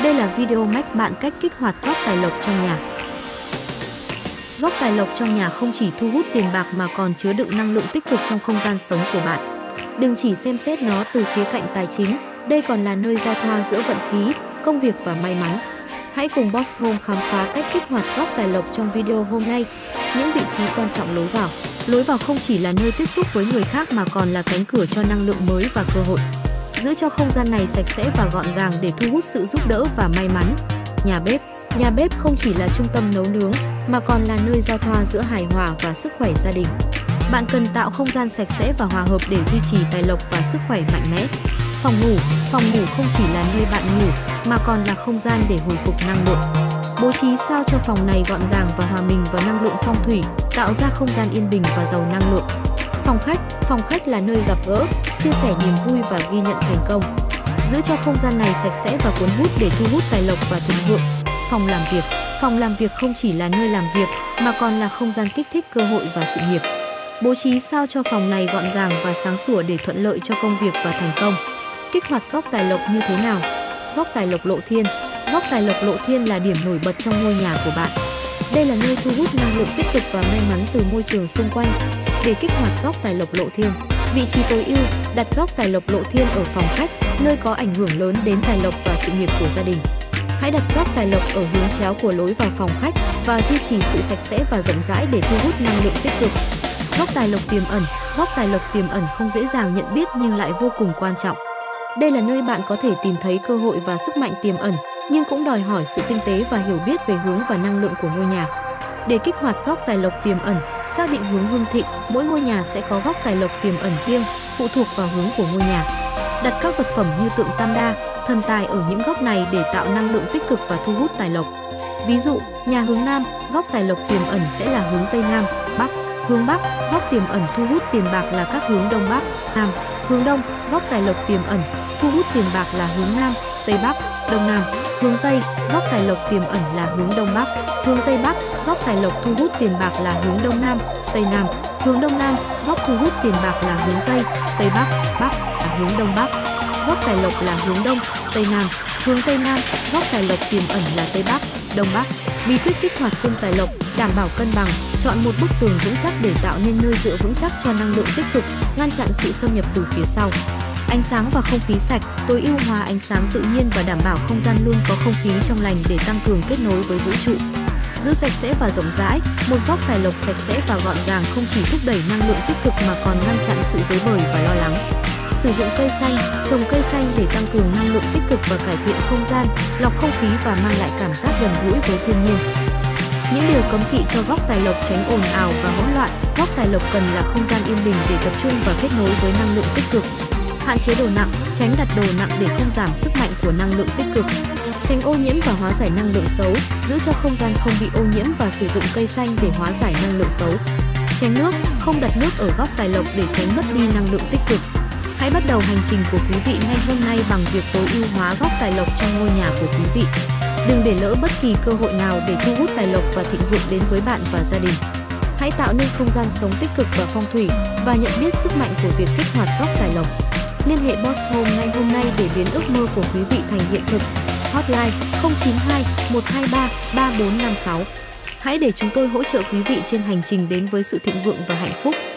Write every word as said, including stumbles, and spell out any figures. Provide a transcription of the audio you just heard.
Đây là video mách bạn cách kích hoạt góc tài lộc trong nhà. Góc tài lộc trong nhà không chỉ thu hút tiền bạc mà còn chứa đựng năng lượng tích cực trong không gian sống của bạn. Đừng chỉ xem xét nó từ khía cạnh tài chính, đây còn là nơi giao thoa giữa vận khí, công việc và may mắn. Hãy cùng Boss Home khám phá cách kích hoạt góc tài lộc trong video hôm nay. Những vị trí quan trọng lối vào. Lối vào không chỉ là nơi tiếp xúc với người khác mà còn là cánh cửa cho năng lượng mới và cơ hội. Giữ cho không gian này sạch sẽ và gọn gàng để thu hút sự giúp đỡ và may mắn. Nhà bếp. Nhà bếp không chỉ là trung tâm nấu nướng mà còn là nơi giao thoa giữa hài hòa và sức khỏe gia đình. Bạn cần tạo không gian sạch sẽ và hòa hợp để duy trì tài lộc và sức khỏe mạnh mẽ. Phòng ngủ. Phòng ngủ không chỉ là nơi bạn ngủ mà còn là không gian để hồi phục năng lượng. Bố trí sao cho phòng này gọn gàng và hòa mình vào năng lượng phong thủy, tạo ra không gian yên bình và giàu năng lượng. Phòng khách. Phòng khách là nơi gặp gỡ, chia sẻ niềm vui và ghi nhận thành công. Giữ cho không gian này sạch sẽ và cuốn hút để thu hút tài lộc và thịnh vượng. Phòng làm việc. Phòng làm việc không chỉ là nơi làm việc mà còn là không gian kích thích cơ hội và sự nghiệp. Bố trí sao cho phòng này gọn gàng và sáng sủa để thuận lợi cho công việc và thành công. Kích hoạt góc tài lộc như thế nào? Góc tài lộc lộ thiên. Góc tài lộc lộ thiên là điểm nổi bật trong ngôi nhà của bạn. Đây là nơi thu hút năng lượng tích cực và may mắn từ môi trường xung quanh. Để kích hoạt góc tài lộc lộ thiên, vị trí tối ưu, đặt góc tài lộc lộ thiên ở phòng khách, nơi có ảnh hưởng lớn đến tài lộc và sự nghiệp của gia đình. Hãy đặt góc tài lộc ở hướng chéo của lối vào phòng khách và duy trì sự sạch sẽ và rộng rãi để thu hút năng lượng tích cực. Góc tài lộc tiềm ẩn. Góc tài lộc tiềm ẩn không dễ dàng nhận biết nhưng lại vô cùng quan trọng. Đây là nơi bạn có thể tìm thấy cơ hội và sức mạnh tiềm ẩn, nhưng cũng đòi hỏi sự tinh tế và hiểu biết về hướng và năng lượng của ngôi nhà. Để kích hoạt góc tài lộc tiềm ẩn, xác định hướng hưng thịnh, mỗi ngôi nhà sẽ có góc tài lộc tiềm ẩn riêng, phụ thuộc vào hướng của ngôi nhà. Đặt các vật phẩm như tượng Tam Đa, thần tài ở những góc này để tạo năng lượng tích cực và thu hút tài lộc. Ví dụ, nhà hướng Nam, góc tài lộc tiềm ẩn sẽ là hướng Tây Nam, Bắc. Hướng Bắc, góc tiềm ẩn thu hút tiền bạc là các hướng Đông Bắc, Nam. Hướng Đông, góc tài lộc tiềm ẩn thu hút tiền bạc là hướng Nam, Tây Bắc, Đông Nam. Hướng Tây, góc tài lộc tiềm ẩn là hướng Đông Bắc. Hướng Tây Bắc, góc tài lộc thu hút tiền bạc là hướng Đông Nam, Tây Nam. Hướng Đông Nam, góc thu hút tiền bạc là hướng Tây, Tây Bắc, Bắc là hướng Đông Bắc. Góc tài lộc là hướng Đông, Tây Nam. Hướng Tây Nam, góc tài lộc tiềm ẩn là Tây Bắc, Đông Bắc. Bí quyết kích hoạt cung tài lộc, đảm bảo cân bằng, chọn một bức tường vững chắc để tạo nên nơi dựa vững chắc cho năng lượng tích cực, ngăn chặn sự xâm nhập từ phía sau. Ánh sáng và không khí sạch, tối ưu hóa ánh sáng tự nhiên và đảm bảo không gian luôn có không khí trong lành để tăng cường kết nối với vũ trụ. Giữ sạch sẽ và rộng rãi, một góc tài lộc sạch sẽ và gọn gàng không chỉ thúc đẩy năng lượng tích cực mà còn ngăn chặn sự rối bời và lo lắng. Sử dụng cây xanh, trồng cây xanh để tăng cường năng lượng tích cực và cải thiện không gian, lọc không khí và mang lại cảm giác gần gũi với thiên nhiên. Những điều cấm kỵ cho góc tài lộc: tránh ồn ào và hỗn loạn. Góc tài lộc cần là không gian yên bình để tập trung và kết nối với năng lượng tích cực. Hạn chế đồ nặng, tránh đặt đồ nặng để không giảm sức mạnh của năng lượng tích cực. Tránh ô nhiễm và hóa giải năng lượng xấu, giữ cho không gian không bị ô nhiễm và sử dụng cây xanh để hóa giải năng lượng xấu. Tránh nước, không đặt nước ở góc tài lộc để tránh mất đi năng lượng tích cực. Hãy bắt đầu hành trình của quý vị ngay hôm nay bằng việc tối ưu hóa góc tài lộc trong ngôi nhà của quý vị. Đừng để lỡ bất kỳ cơ hội nào để thu hút tài lộc và thịnh vượng đến với bạn và gia đình. Hãy tạo nên không gian sống tích cực và phong thủy và nhận biết sức mạnh của việc kích hoạt góc tài lộc. Liên hệ Boss Home ngay hôm nay để biến ước mơ của quý vị thành hiện thực. Hotline không chín hai một hai ba ba bốn năm sáu. Hãy để chúng tôi hỗ trợ quý vị trên hành trình đến với sự thịnh vượng và hạnh phúc.